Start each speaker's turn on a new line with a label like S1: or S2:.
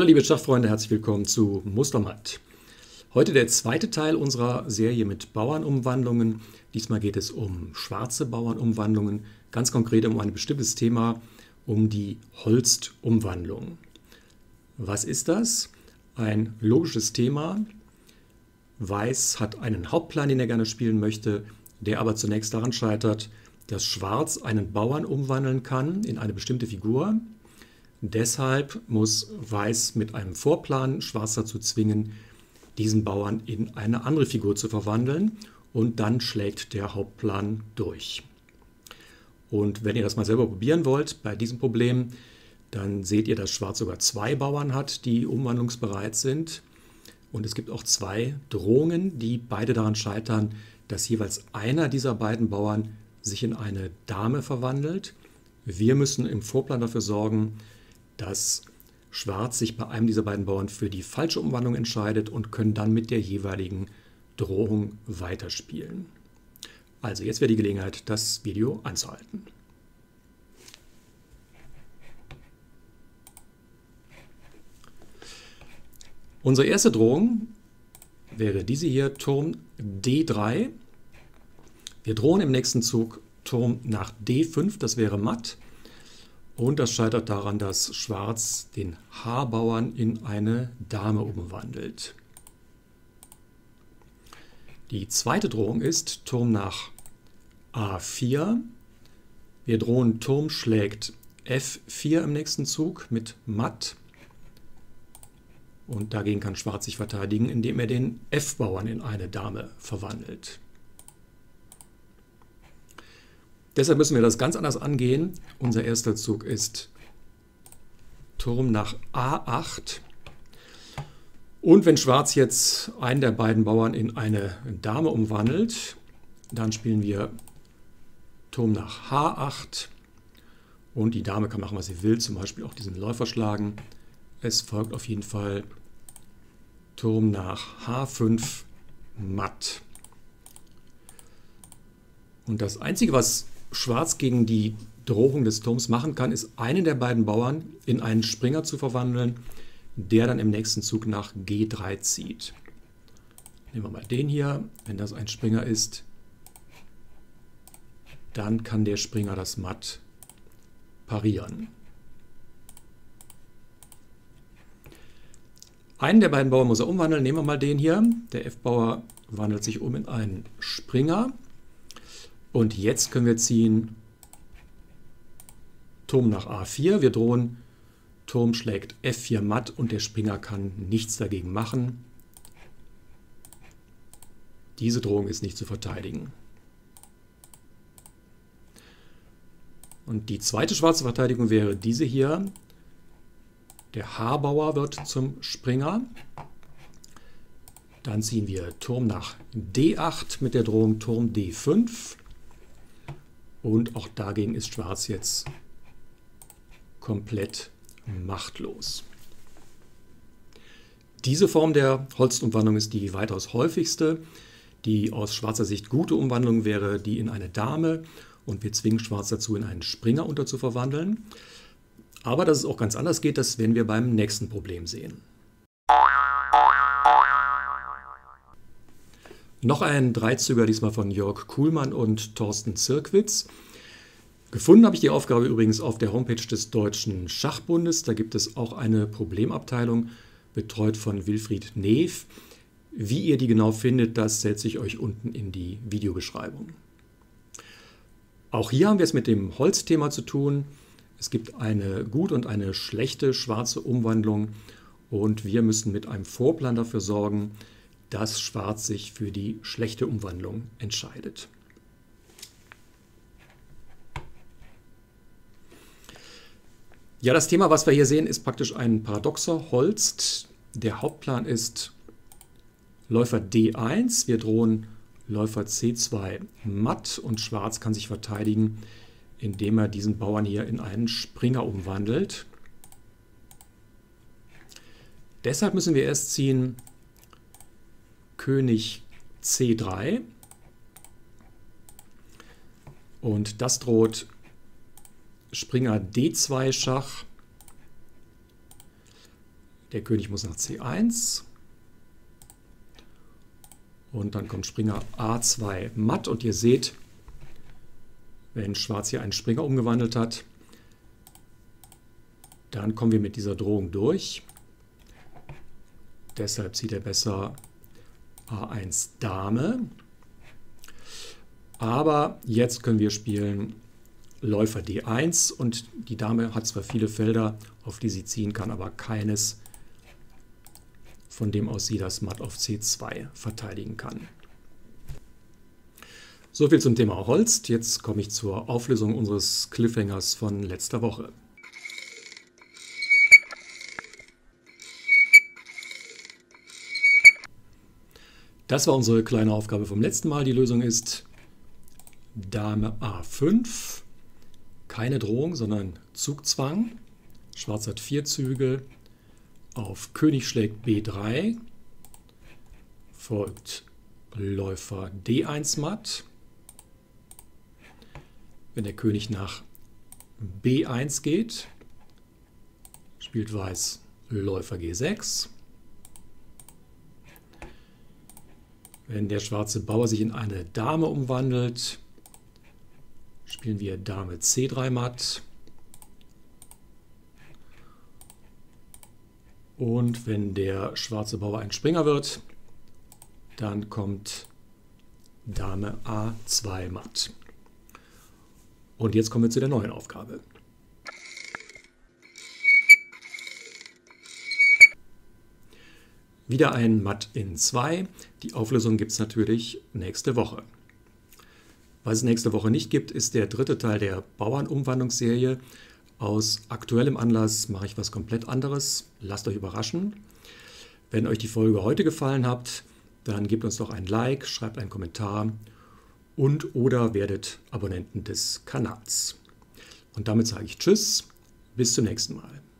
S1: Hallo liebe Schachfreunde, herzlich willkommen zu Mustermatt. Heute der zweite Teil unserer Serie mit Bauernumwandlungen. Diesmal geht es um schwarze Bauernumwandlungen, ganz konkret um ein bestimmtes Thema, um die Holst-Umwandlung. Was ist das? Ein logisches Thema. Weiß hat einen Hauptplan, den er gerne spielen möchte, der aber zunächst daran scheitert, dass Schwarz einen Bauern umwandeln kann in eine bestimmte Figur. Deshalb muss Weiß mit einem Vorplan Schwarz dazu zwingen, diesen Bauern in eine andere Figur zu verwandeln, und dann schlägt der Hauptplan durch. Und wenn ihr das mal selber probieren wollt bei diesem Problem, dann seht ihr, dass Schwarz sogar zwei Bauern hat, die umwandlungsbereit sind. Und es gibt auch zwei Drohungen, die beide daran scheitern, dass jeweils einer dieser beiden Bauern sich in eine Dame verwandelt. Wir müssen im Vorplan dafür sorgen, dass Schwarz sich bei einem dieser beiden Bauern für die falsche Umwandlung entscheidet und können dann mit der jeweiligen Drohung weiterspielen. Also jetzt wäre die Gelegenheit, das Video anzuhalten. Unsere erste Drohung wäre diese hier, Turm D3. Wir drohen im nächsten Zug Turm nach D5, das wäre matt. Und das scheitert daran, dass Schwarz den H-Bauern in eine Dame umwandelt. Die zweite Drohung ist Turm nach A4. Wir drohen Turm schlägt F4 im nächsten Zug mit matt. Und dagegen kann Schwarz sich verteidigen, indem er den F-Bauern in eine Dame verwandelt. Deshalb müssen wir das ganz anders angehen. Unser erster Zug ist Turm nach A8. Und wenn Schwarz jetzt einen der beiden Bauern in eine Dame umwandelt, dann spielen wir Turm nach H8. Und die Dame kann machen, was sie will, zum Beispiel auch diesen Läufer schlagen. Es folgt auf jeden Fall Turm nach H5 matt. Und das Einzige, was Schwarz gegen die Drohung des Turms machen kann, ist, einen der beiden Bauern in einen Springer zu verwandeln, der dann im nächsten Zug nach G3 zieht. Nehmen wir mal den hier. Wenn das ein Springer ist, dann kann der Springer das Matt parieren. Einen der beiden Bauern muss er umwandeln. Nehmen wir mal den hier. Der F-Bauer wandelt sich um in einen Springer. Und jetzt können wir ziehen Turm nach A4. Wir drohen Turm schlägt F4 matt und der Springer kann nichts dagegen machen. Diese Drohung ist nicht zu verteidigen. Und die zweite schwarze Verteidigung wäre diese hier. Der H-Bauer wird zum Springer. Dann ziehen wir Turm nach D8 mit der Drohung Turm D5. Und auch dagegen ist Schwarz jetzt komplett machtlos. Diese Form der Holst-Umwandlung ist die weitaus häufigste. Die aus schwarzer Sicht gute Umwandlung wäre die in eine Dame und wir zwingen Schwarz dazu, in einen Springer unterzuverwandeln. Aber dass es auch ganz anders geht, das werden wir beim nächsten Problem sehen. Noch ein Dreizüger, diesmal von Jörg Kuhlmann und Thorsten Zirkwitz. Gefunden habe ich die Aufgabe übrigens auf der Homepage des Deutschen Schachbundes. Da gibt es auch eine Problemabteilung, betreut von Wilfried Neef. Wie ihr die genau findet, das setze ich euch unten in die Videobeschreibung. Auch hier haben wir es mit dem Holzthema zu tun. Es gibt eine gute und eine schlechte schwarze Umwandlung und wir müssen mit einem Vorplan dafür sorgen, dass Schwarz sich für die schlechte Umwandlung entscheidet. Ja, das Thema, was wir hier sehen, ist praktisch ein paradoxer Holst. Der Hauptplan ist Läufer D1. Wir drohen Läufer C2 matt und Schwarz kann sich verteidigen, indem er diesen Bauern hier in einen Springer umwandelt. Deshalb müssen wir erst ziehen König C3 und das droht Springer D2 Schach, Der König muss nach C1. Und dann kommt Springer A2 matt. Und ihr seht, wenn Schwarz hier einen Springer umgewandelt hat, dann kommen wir mit dieser Drohung durch. Deshalb zieht er besser A1 Dame. Aber jetzt können wir spielen Läufer D1 und die Dame hat zwar viele Felder, auf die sie ziehen kann, aber keines, von dem aus sie das Matt auf C2 verteidigen kann. Soviel zum Thema Holst. Jetzt komme ich zur Auflösung unseres Cliffhangers von letzter Woche. Das war unsere kleine Aufgabe vom letzten Mal. Die Lösung ist Dame A5. Keine Drohung, sondern Zugzwang. Schwarz hat 4 Züge. Auf König schlägt B3. Folgt Läufer D1 matt. Wenn der König nach B1 geht, spielt Weiß Läufer G6. Wenn der schwarze Bauer sich in eine Dame umwandelt, spielen wir Dame C3 matt. Und wenn der schwarze Bauer ein Springer wird, dann kommt Dame A2 matt. Und jetzt kommen wir zu der neuen Aufgabe. Wieder ein Matt in 2. Die Auflösung gibt es natürlich nächste Woche. Was es nächste Woche nicht gibt, ist der dritte Teil der Bauernumwandlungsserie. Aus aktuellem Anlass mache ich was komplett anderes. Lasst euch überraschen. Wenn euch die Folge heute gefallen hat, dann gebt uns doch ein Like, schreibt einen Kommentar und oder werdet Abonnenten des Kanals. Und damit sage ich Tschüss, bis zum nächsten Mal.